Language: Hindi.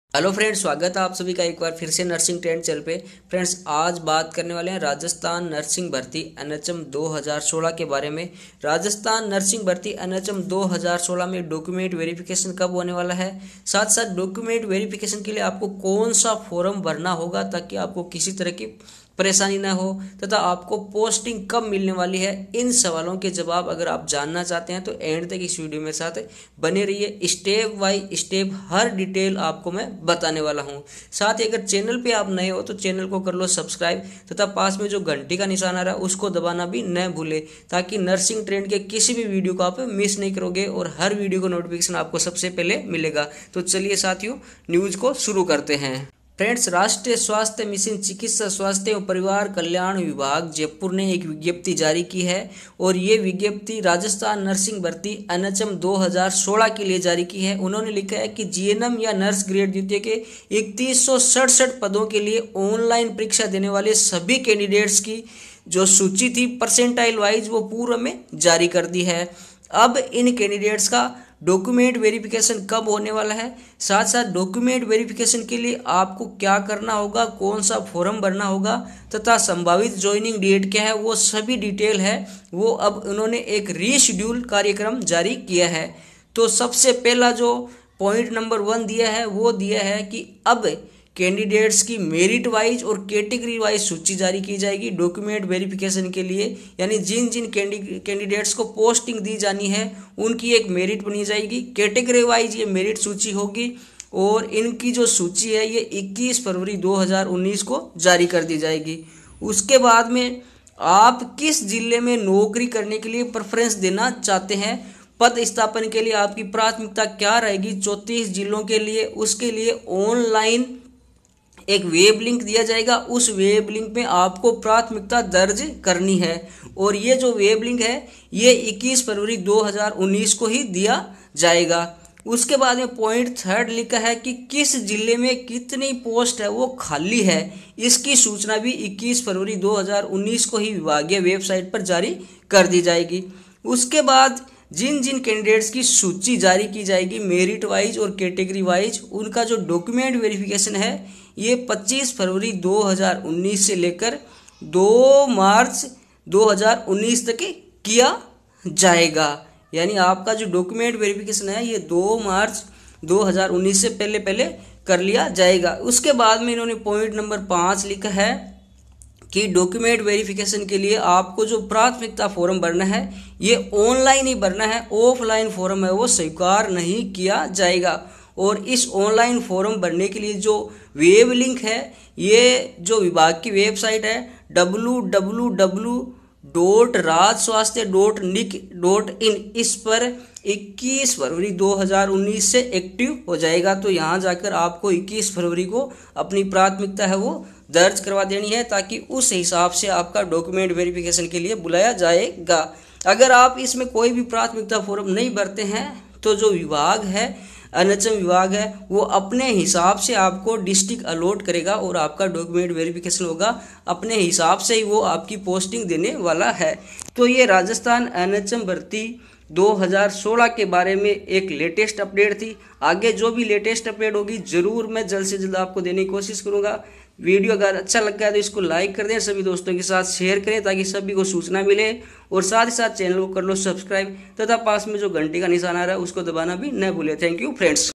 हेलो फ्रेंड्स, स्वागत है आप सभी का एक बार फिर से नर्सिंग ट्रेंड चैनल पे। फ्रेंड्स, आज बात करने वाले हैं राजस्थान नर्सिंग भर्ती एनएचएम 2016 के बारे में। राजस्थान नर्सिंग भर्ती एनएचएम 2016 में डॉक्यूमेंट वेरिफिकेशन कब होने वाला है, साथ साथ डॉक्यूमेंट वेरिफिकेशन के लिए आपको कौन सा फॉर्म भरना होगा ताकि आपको किसी तरह की परेशानी ना हो, तथा आपको पोस्टिंग कब मिलने वाली है। इन सवालों के जवाब अगर आप जानना चाहते हैं तो एंड तक इस वीडियो में साथ बने रहिए। स्टेप बाय स्टेप हर डिटेल आपको मैं बताने वाला हूं। साथ ही अगर चैनल पे आप नए हो तो चैनल को कर लो सब्सक्राइब, तथा पास में जो घंटी का निशान आ रहा है उसको दबाना भी न भूले, ताकि नर्सिंग ट्रेंड के किसी भी वीडियो को आप मिस नहीं करोगे और हर वीडियो का नोटिफिकेशन आपको सबसे पहले मिलेगा। तो चलिए साथियों, न्यूज को शुरू करते हैं। फ्रेंड्स, राष्ट्रीय स्वास्थ्य मिशन चिकित्सा स्वास्थ्य एवं परिवार कल्याण विभाग जयपुर ने एक विज्ञप्ति जारी की है और ये विज्ञप्ति राजस्थान नर्सिंग भर्ती एनएचएम 2016 के लिए जारी की है। उन्होंने लिखा है कि जीएनएम या नर्स ग्रेड द्वितीय के 3167 पदों के लिए ऑनलाइन परीक्षा देने वाले सभी कैंडिडेट्स की जो सूची थी परसेंटाइल वाइज वो पूर्व में जारी कर दी है। अब इन कैंडिडेट्स का डॉक्यूमेंट वेरिफिकेशन कब होने वाला है, साथ साथ डॉक्यूमेंट वेरिफिकेशन के लिए आपको क्या करना होगा, कौन सा फॉर्म भरना होगा, तथा संभावित ज्वाइनिंग डेट क्या है, वो सभी डिटेल है वो अब उन्होंने एक रीशेड्यूल कार्यक्रम जारी किया है। तो सबसे पहला जो पॉइंट नंबर 1 दिया है वो दिया है कि अब कैंडिडेट्स की मेरिट वाइज और कैटेगरी वाइज सूची जारी की जाएगी डॉक्यूमेंट वेरिफिकेशन के लिए। यानी जिन जिन कैंडिडेट्स को पोस्टिंग दी जानी है उनकी एक मेरिट बनी जाएगी, कैटेगरी वाइज ये मेरिट सूची होगी और इनकी जो सूची है ये 21 फरवरी 2019 को जारी कर दी जाएगी। उसके बाद में आप किस जिले में नौकरी करने के लिए प्रेफरेंस देना चाहते हैं, पद स्थापन के लिए आपकी प्राथमिकता क्या रहेगी 34 जिलों के लिए, उसके लिए ऑनलाइन एक वेब लिंक दिया जाएगा। उस वेब लिंक में आपको प्राथमिकता दर्ज करनी है और ये जो वेब लिंक है ये 21 फरवरी 2019 को ही दिया जाएगा। उसके बाद में पॉइंट 3 लिखा है कि किस जिले में कितनी पोस्ट है वो खाली है, इसकी सूचना भी 21 फरवरी 2019 को ही विभागीय वेबसाइट पर जारी कर दी जाएगी। उसके बाद जिन जिन कैंडिडेट्स की सूची जारी की जाएगी मेरिट वाइज और कैटेगरी वाइज, उनका जो डॉक्यूमेंट वेरिफिकेशन है ये 25 फरवरी 2019 से लेकर 2 मार्च 2019 तक किया जाएगा। यानी आपका जो डॉक्यूमेंट वेरिफिकेशन है ये 2 मार्च 2019 से पहले पहले कर लिया जाएगा। उसके बाद में इन्होंने पॉइंट नंबर 5 लिखा है कि डॉक्यूमेंट वेरिफिकेशन के लिए आपको जो प्राथमिकता फॉर्म भरना है ये ऑनलाइन ही भरना है, ऑफलाइन फॉर्म है वो स्वीकार नहीं किया जाएगा। और इस ऑनलाइन फॉर्म भरने के लिए जो वेब लिंक है ये जो विभाग की वेबसाइट है www.rajswasthya.nic.in, इस पर 21 फरवरी 2019 से एक्टिव हो जाएगा। तो यहाँ जाकर आपको 21 फरवरी को अपनी प्राथमिकता है वो दर्ज करवा देनी है ताकि उस हिसाब से आपका डॉक्यूमेंट वेरिफिकेशन के लिए बुलाया जाएगा। अगर आप इसमें कोई भी प्राथमिकता फॉर्म नहीं भरते हैं तो जो विभाग है एनएचएम विभाग है वो अपने हिसाब से आपको डिस्ट्रिक्ट अलॉट करेगा और आपका डॉक्यूमेंट वेरिफिकेशन होगा, अपने हिसाब से ही वो आपकी पोस्टिंग देने वाला है। तो ये राजस्थान एनएचएम भर्ती 2016 के बारे में एक लेटेस्ट अपडेट थी। आगे जो भी लेटेस्ट अपडेट होगी जरूर मैं जल्द से जल्द आपको देने की कोशिश करूंगा। वीडियो अगर अच्छा लग गया तो इसको लाइक कर दें, सभी दोस्तों के साथ शेयर करें ताकि सभी को सूचना मिले, और साथ ही साथ चैनल को कर लो सब्सक्राइब, तथा पास में जो घंटी का निशान आ रहा है उसको दबाना भी न भूलें। Thank you friends.